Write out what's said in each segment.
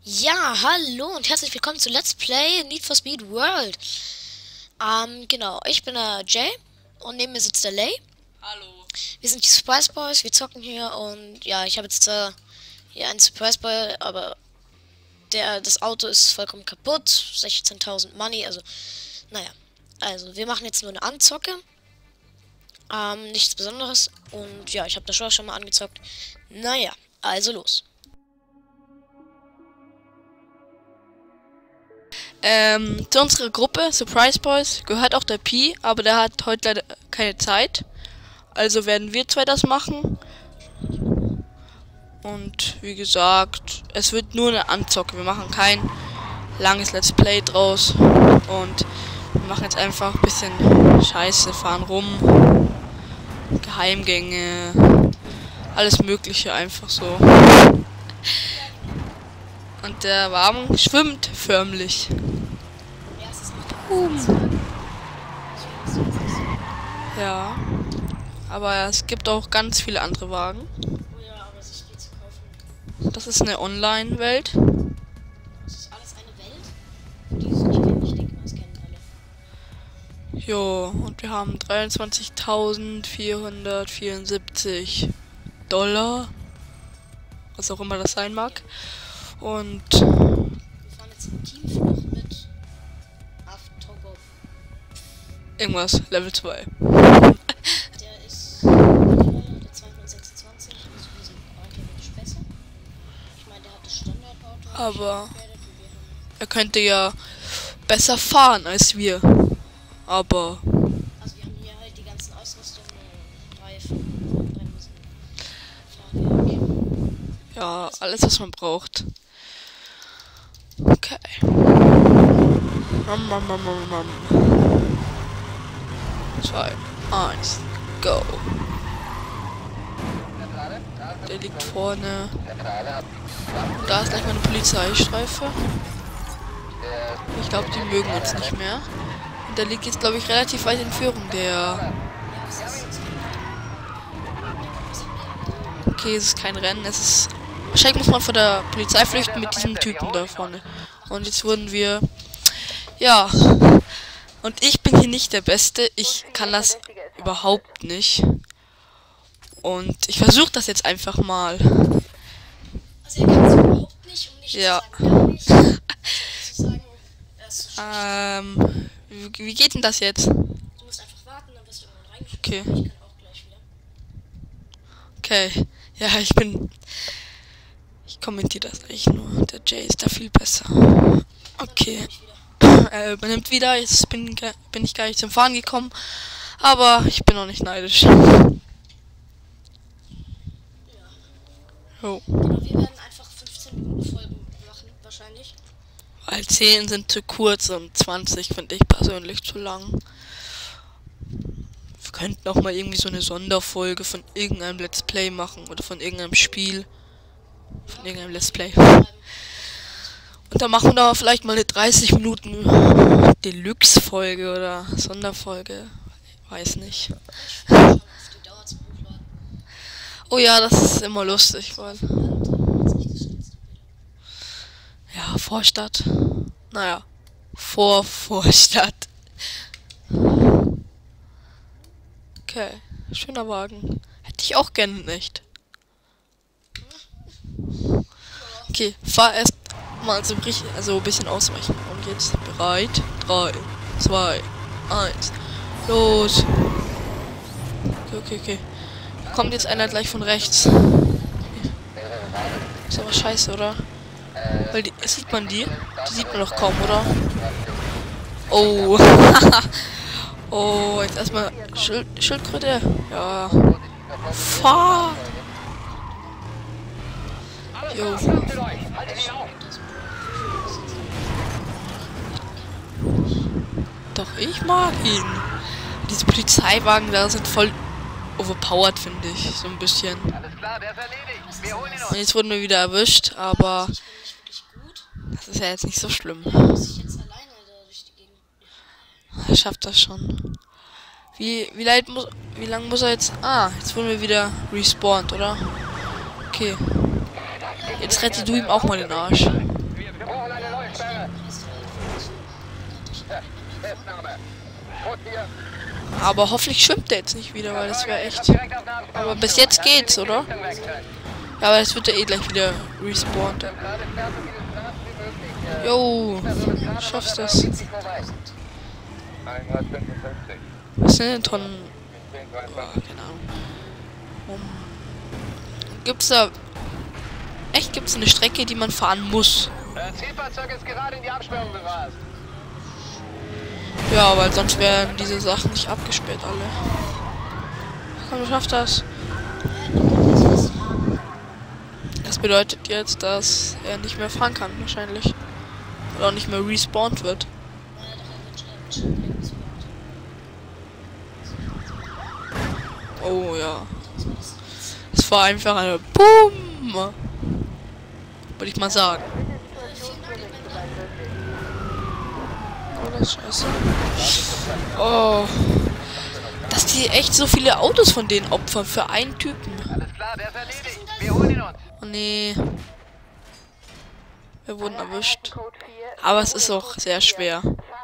Ja, hallo und herzlich willkommen zu Let's Play Need for Speed World. Genau, ich bin der Jay und neben mir sitzt der Lay. Hallo. Wir sind die Surprise Boys, wir zocken hier und ja, ich habe jetzt hier einen Surprise Boy, aber das Auto ist vollkommen kaputt, 16.000 Money, also naja. Also, wir machen jetzt nur eine Anzocke. Nichts Besonderes und ja, ich habe das schon mal angezockt. Naja, also los. Zu unserer Gruppe Surprise Boys gehört auch der Pi, aber der hat heute leider keine Zeit. Also werden wir zwei das machen. Und wie gesagt, es wird nur eine Anzocke. Wir machen kein langes Let's Play draus. Und wir machen jetzt einfach ein bisschen Scheiße, fahren rum. Geheimgänge. Alles Mögliche einfach so. Und der Wagen schwimmt förmlich. Ja, aber es gibt auch ganz viele andere Wagen. Oh ja, aber sich die zu kaufen. Das ist eine Online-Welt. Das ist alles eine Welt? Die es nicht kennen, ich denke mal, es kennen alle. Jo, und wir haben 23.474 $, was auch immer das sein mag. Und Wir fahren jetzt im Teamflucht mit Aftogo. irgendwas, Level 2. Der ist der 226, also wir sind theoretisch besser. Ich meine, der hat das Standardauto. Aber er könnte ja besser fahren als wir. Aber Also wir haben hier halt die ganzen Ausrüstungen, Reifen, Bremsen, Fahrwerk. ja, alles was man braucht. Okay. 2, 1, go. Der liegt vorne. Da ist gleich mal eine Polizeistreife. Ich glaube, die mögen uns nicht mehr. Und der liegt jetzt, glaube ich, relativ weit in Führung. Der. Okay, es ist kein Rennen. Es ist. Wahrscheinlich muss man vor der Polizei flüchten mit diesem Typen da vorne. Und jetzt wurden wir. Ja. Und ich bin hier nicht der Beste. Ich kann das überhaupt nicht. Und ich versuche das jetzt einfach mal. Also er kann es überhaupt nicht und nicht Ja. zu sagen, gar nicht. Zu sagen, er ist so schlecht. Wie geht denn das jetzt? Du musst einfach warten, dann wirst du irgendwann reingeschmissen. Okay. Ich kann auch gleich wieder. Okay. Ja, ich kommentiere das eigentlich nur. Der Jay ist da viel besser. Okay. Er übernimmt wieder. Jetzt bin ich gar nicht zum Fahren gekommen. Aber ich bin auch nicht neidisch. Jo. Genau, wir werden einfach 15 Minuten Folgen machen, wahrscheinlich. Weil 10 sind zu kurz und 20 finde ich persönlich zu lang. Wir könnten auch mal irgendwie so eine Sonderfolge von irgendeinem Let's Play machen oder von irgendeinem Spiel. Von irgendeinem Let's Play. Und dann machen wir da vielleicht mal eine 30 Minuten Deluxe-Folge oder Sonderfolge. Weiß nicht. Die dauert zum Hochladen. Oh ja, das ist immer lustig, weil. Ja, Vorstadt. Naja. Vorstadt. Okay. Schöner Wagen. Hätte ich auch gerne nicht. Okay, fahr erst mal so richtig, also ein bisschen ausweichen. Und jetzt bereit. 3, 2, 1. Los. Okay. Da kommt jetzt einer gleich von rechts. Ist aber scheiße, oder? Weil sieht man die? Die sieht man doch kaum, oder? Oh. Oh, jetzt erstmal Schildkröte. Ja. Fahr! Jo. Doch, ich mag ihn. Diese Polizeiwagen da sind voll overpowered, finde ich. So ein bisschen. Und jetzt wurden wir wieder erwischt, aber Ich bin nicht wirklich gut. das ist ja jetzt nicht so schlimm. Muss ich jetzt alleine da durch die Gegend. Er schafft das schon. Wie lang muss er jetzt? Ah, jetzt wurden wir wieder respawned, oder? Okay. Jetzt rette du ihm auch mal den Arsch. brauchen eine neue Sperre. Festnahme. Schutz hier. Aber hoffentlich schwimmt der jetzt nicht wieder, weil das wäre echt... Aber bis jetzt geht's, oder? Ja, aber es wird ja eh gleich wieder respawned. Jo, schaffst das. 155. Was sind denn Tonnen? Oh, keine Ahnung. Gibt's da... Echt, gibt's eine Strecke, die man fahren muss? Das Zielfahrzeug ist gerade in die Absperrung gerast. Ja, weil sonst wären diese Sachen nicht abgesperrt alle. Komm, du schaffst das. Das bedeutet jetzt, dass er nicht mehr fahren kann, wahrscheinlich. Oder auch nicht mehr respawned wird. Oh ja. Es war einfach eine Boom! Würde ich mal sagen. Oh, das ist scheiße. Oh. Dass die echt so viele Autos von denen opfern für einen Typen. Alles klar, der ist erledigt. Wir holen ihn uns. Oh nee. Wir wurden erwischt. Aber es ist auch sehr schwer.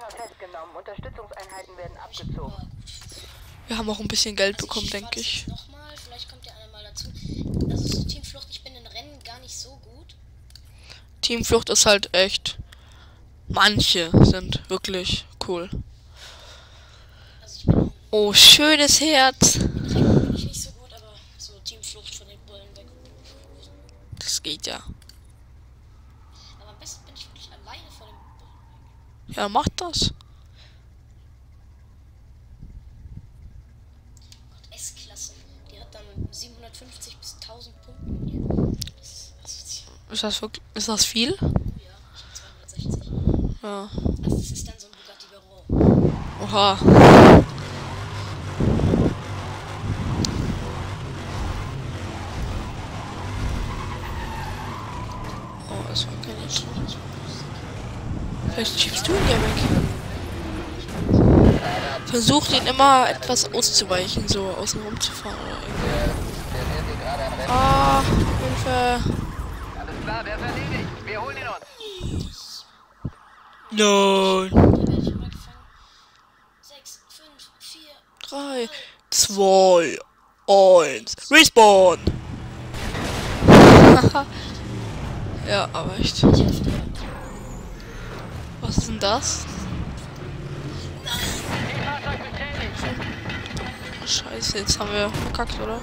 Wir haben auch ein bisschen Geld bekommen, denke ich. Nochmal, vielleicht kommt der eine mal dazu. Also so Teamflucht, ich bin in Rennen gar nicht so gut. Teamflucht ist halt echt... Manche sind wirklich cool. Also ich bin Oh, schönes Herz. in Rennen bin ich nicht so gut, aber so Teamflucht von den Bullen weg. Das geht ja. Aber am besten bin ich wirklich alleine vor dem Bullen. Ja, macht das. Gott, S-Klasse. Die hat dann 750 bis 1000 Punkte. Das ist asozial. Ist das viel? Ja, ich hab 260. Ja. Also das ist dann so ein Bugatti Veyron. Oha. Oh, das war gar nicht. Vielleicht schiebst du ihn ja weg. Versuch ihn immer etwas auszuweichen, so außen rum zu fahren oder irgendwie. Ah, Hilfe. Alles klar, der ist erledigt. Wir holen ihn uns. Nein. Da werde ich mal gefangen. 6, 5, 4. 3, 2, 1. Respawn. Ja, aber echt. Was ist denn das? Scheiße, jetzt haben wir verkackt, oder?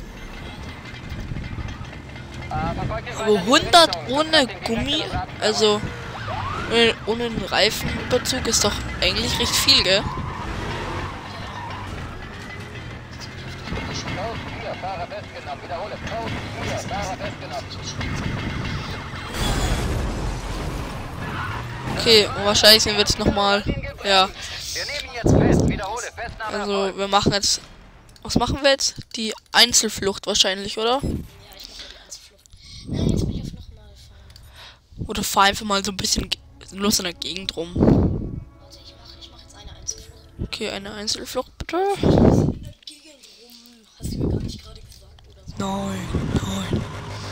Aber 100 ohne Gummi, also ohne einen Reifenüberzug ist doch eigentlich recht viel, gell? Fahrer festgenommen. Wiederhole. Code 4. Fahrer festgenommen. Okay, und wahrscheinlich sind wir jetzt nochmal. Ja, Wir nehmen ihn jetzt fest. Wiederhole. Festnahme. also wir machen jetzt. Was machen wir jetzt? Die Einzelflucht wahrscheinlich, oder? Ja, ich mache die Einzelflucht. Nein, jetzt will ich auf nochmal fahren. Oder fahr einfach mal so ein bisschen los in der Gegend rum. Warte, ich mach jetzt eine Einzelflucht. Okay, eine Einzelflucht bitte. In der Gegend rum. Hast du mir gar nicht gerade gesagt, oder so? Nein, nein.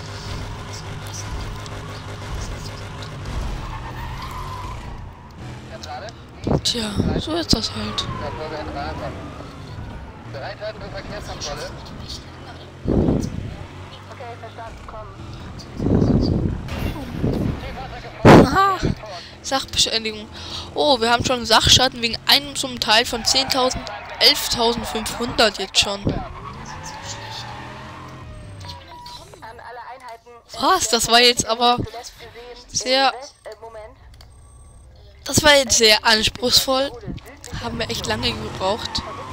Tja, so ist das halt. Bereithalten für Verkehrskontrolle. Okay, verstanden, komm. Aha. Sachbeschädigung. Oh, wir haben schon Sachschaden wegen einem zum Teil von 10.000, 11.500 jetzt schon. An alle Einheiten. Was? Das war jetzt aber Zuletzt gesehen. sehr... Moment. Das war jetzt sehr anspruchsvoll. Haben wir echt lange gebraucht.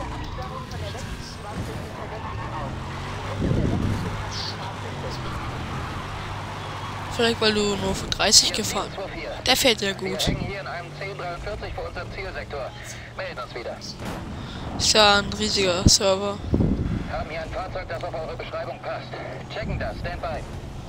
Vielleicht weil du nur von 30 gefahren. Der fährt ja Wir gut. hängen hier in einem 1043 vor unserem Zielsektor. Melden uns wieder. Ist ja ein riesiger Server. Wir haben hier ein Fahrzeug, das auf eure Beschreibung passt. Checken das. Standby.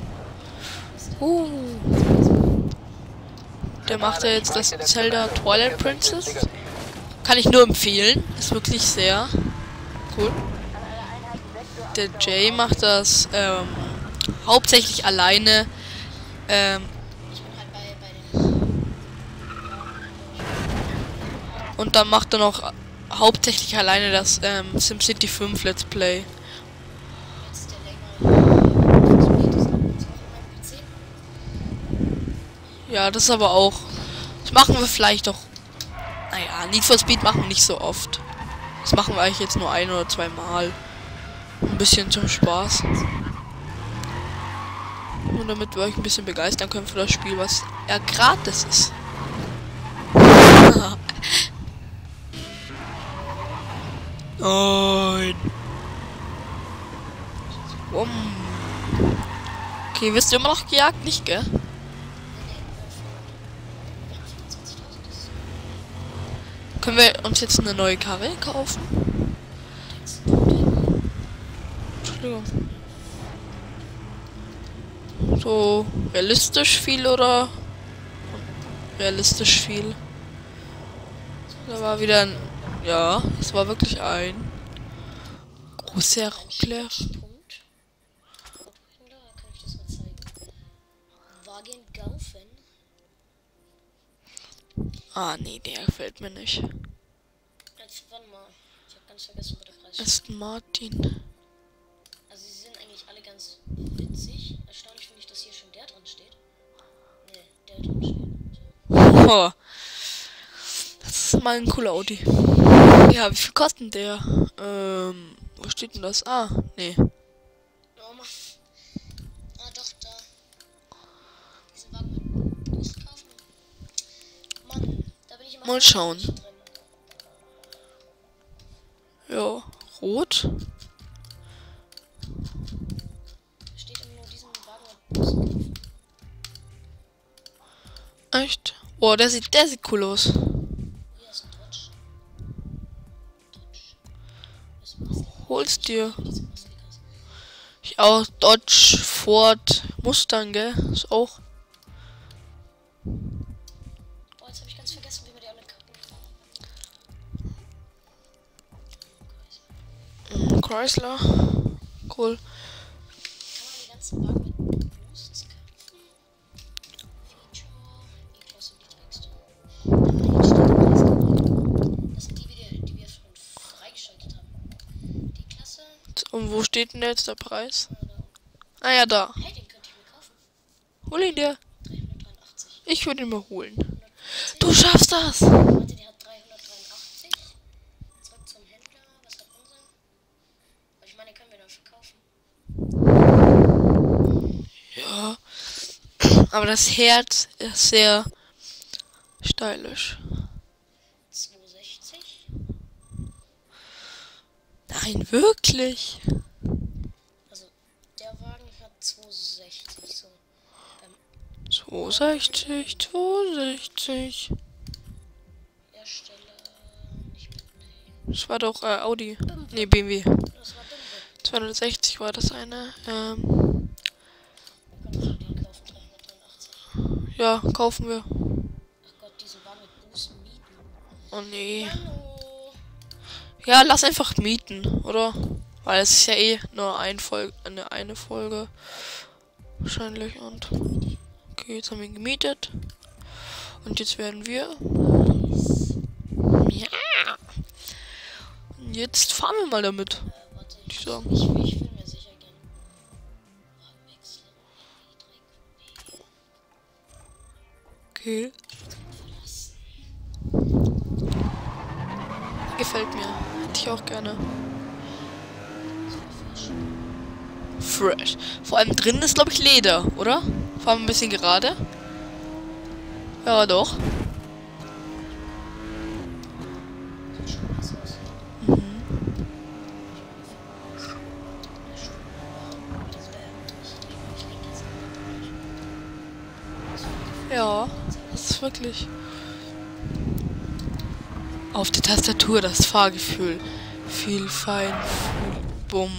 Der macht ja jetzt das Zelda Twilight Princess. Kann ich nur empfehlen. Ist wirklich sehr cool. Der Jay macht das hauptsächlich alleine. Ich bin halt bei den Und dann macht er noch hauptsächlich alleine das SimCity 5 Let's Play. Jetzt der länger. Das Bild ist auch auf meinem PC. Ja, das ist aber auch. Das machen wir vielleicht doch. Naja, Need for Speed machen wir nicht so oft. Das machen wir eigentlich jetzt nur ein oder zwei Mal. Ein bisschen zum Spaß. Und damit wir euch ein bisschen begeistern können für das Spiel, was ja gratis ist. Nein. Okay, wirst du immer noch gejagt? Nicht, gell? Können wir uns jetzt eine neue Karre kaufen? Entschuldigung. So realistisch viel oder realistisch viel? Da war wieder ein. Ja, es war wirklich ein großer Ruckler. Punkt. Da kann ich das mal zeigen. Wagen Gaufen. Ah, nee, der gefällt mir nicht. Jetzt, warte mal. Ich habe ganz vergessen, wo der Preis steht. Aston Martin. Also sie sind eigentlich alle ganz witzig. Erstaunlich finde ich, dass hier schon der drin steht. Ne, der drin steht. Oh. Das ist mal ein cooler Audi. Ja, wie viel kostet der? Wo steht denn das? Ah, nee. Oh Mann. Ah, doch, da. Diesen Wagen mit Boost kaufen. Mann, da bin ich immer Mal schauen. drin. Ja, rot. Da steht immer nur diesen Wagen mit Boost kaufen. Echt? Oh, der sieht cool aus. Hier ist ein Dodge. Ist massig. Hol's dir. Diese Massig. Ich auch. Dodge, Ford, Mustang, gell? Ist auch. Boah, jetzt habe ich ganz vergessen, wie man die alle kacken. Chrysler. Cool. Kann man die ganzen Wagen mit Boosts kaufen? Feature, E-Klasse und die Texte. Nein, steht im Preis genau. Das sind die wir schon freigeschaltet haben. Die Klasse. Und wo steht denn jetzt der Preis? Ah ja, da. Hey, den könnte ich mir kaufen. Hol ihn dir. 383. Ich würde ihn mir holen. Du schaffst das. Warte, der hat 383. Zurück zum Händler. Was hat unser? Weil ich meine, den können wir dann verkaufen. Ja. Aber das Herz ist sehr stylisch. 260. Nein, wirklich. Also, der Wagen hat 260. So. 260, 260. Hersteller. Nicht mit. Nee. Das war doch Audi. Nee, BMW. Das war Bimbo. 260 war das eine. Wir können also den kaufen. 383. Ja, kaufen wir. Ach Gott, diesen Wagen mit Boost mieten. Oh nee. Hallo. Ja, lass einfach mieten, oder? Weil es ist ja eh nur eine Folge. Wahrscheinlich. Und okay, jetzt haben wir ihn gemietet. Und jetzt werden wir. Ja. Und jetzt fahren wir mal damit. Warte, Ich sagen. ich will mir sicher gehen. Wagenwechsel. Okay. Gefällt mir. Hätte ich auch gerne. Fresh. Vor allem drin ist, glaube ich, Leder, oder? Fahren wir ein bisschen gerade. Ja, doch. Ja, das ist wirklich. Auf der Tastatur das Fahrgefühl. Viel fein. Bumm.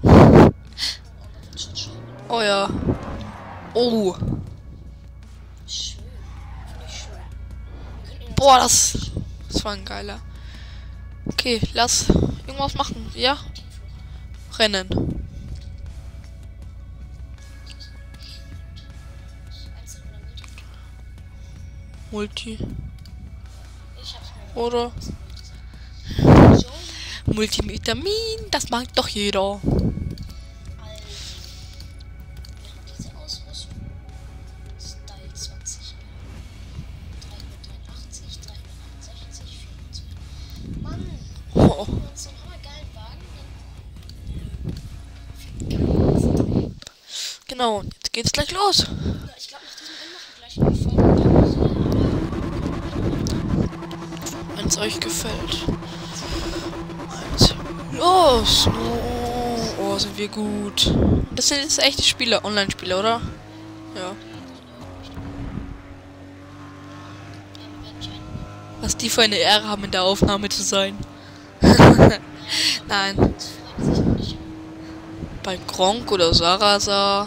Oh ja. Oh. Schön. Finde ich schön. Boah, das war ein geiler. Okay, lass irgendwas machen. Ja? Rennen. Einzel oder Multi? Multi. Ich hab's mir Oder? Multivitamin, das mag doch jeder. Diese Ausrüstung. Style 20. 383, 368, 24. Mann! Oh. Wenn wir uns so einen hammergeilen Wagen, dann. Genau, jetzt geht's gleich los. Ja, ich glaube, nach diesem Rennen machen wir gleich eine Folge. Wenn es euch gefällt. Also, los! Oh, sind wir gut. Das sind jetzt echte Spiele, Online-Spiele, oder? Ja. Was die für eine Ehre haben, in der Aufnahme zu sein. Nein. Bei Gronk oder Sarasa.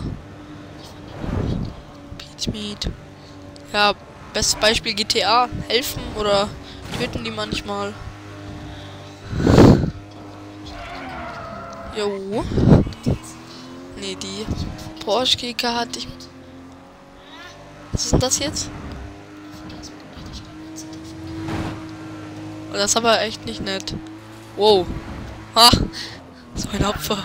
Pizmeet. Ja, bestes Beispiel GTA. Helfen oder töten die manchmal. Jo. Nee, die Porsche GK hatte ich. Was ist denn das jetzt? Oh, das ist aber echt nicht nett. Wow. Ha! So ein Opfer.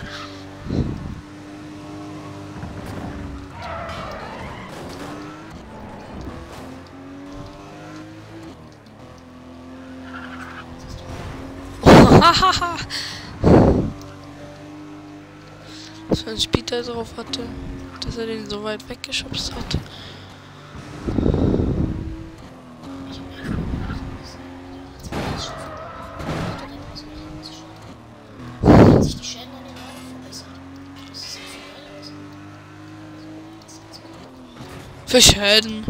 Hahaha. Was für ein Speed er drauf hatte, dass er den so weit weggeschubst hat. Sich die Schäden an den Wagen verbessert. Das ist ja viel. Für Schäden.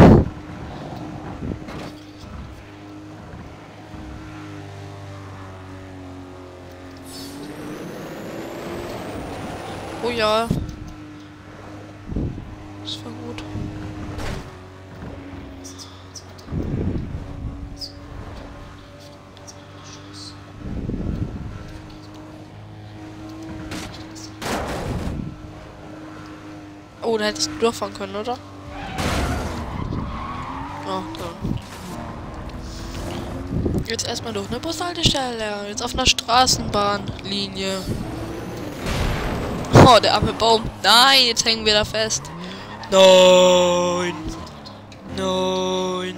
Oh ja. Das war gut. Oh, da hättest du durchfahren können, oder? Oh, dann. Jetzt erstmal durch eine Bushaltestelle. Jetzt auf einer Straßenbahnlinie. Oh, der arme Baum. Nein, jetzt hängen wir da fest. Nein. Nein.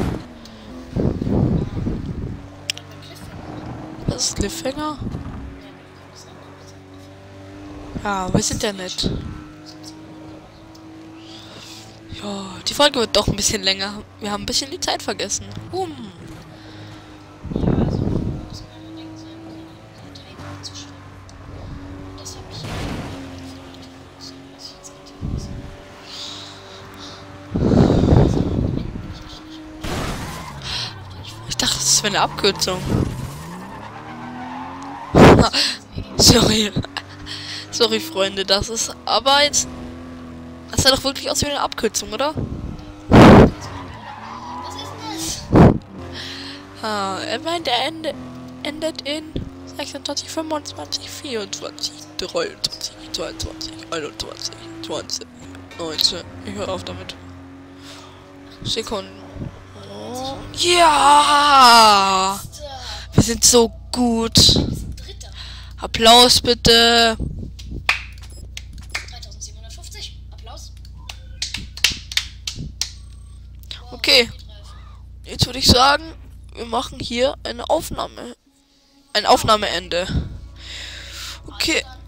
Was ist Cliffhanger? Ja, wir sind ja nett. Ja, die Folge wird doch ein bisschen länger. Wir haben ein bisschen die Zeit vergessen. Ich dachte, das wäre eine Abkürzung. Sorry. Sorry, Freunde, das ist. Aber jetzt. Das sah doch wirklich aus wie eine Abkürzung, oder? Was ist das? Ah, er meint, er endet in 26, 25, 24, 23, 22, 21, 20, 19. Ich höre auf damit. Sekunden. Oh. Ja! Wir sind so gut. Dritter. Applaus bitte. 3750. Applaus. Okay. Jetzt würde ich sagen, wir machen hier eine Aufnahme. Ein Aufnahmeende. Okay.